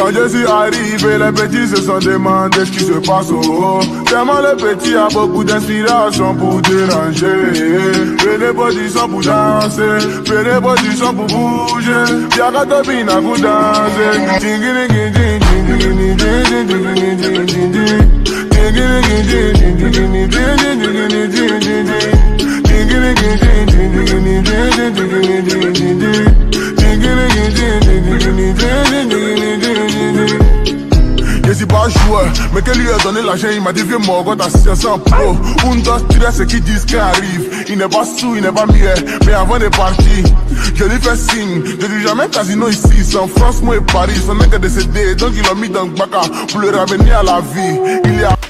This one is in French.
Quand je suis arrivé, les petits se sont demandé ce qui se passe au haut. Tellement le petit a beaucoup d'inspiration pour déranger. Fais des positions pour danser, fais des positions pour bouger. Y'a qu'à topina pour danser. Je suis pas joueur, mais qu'elle lui a donné l'argent, il m'a dit viens mon gars, ta situation pro. Un, dos, trois, ce qu'ils disent qui arrive. Il n'est pas sous, il n'est pas mieux, mais avant de partir, je lui fais signe. Je dis jamais casino ici, c'est en France, moi et Paris. Son mec est décédé, donc il l'a mis dans le baka pour le ramener à la vie. Il est à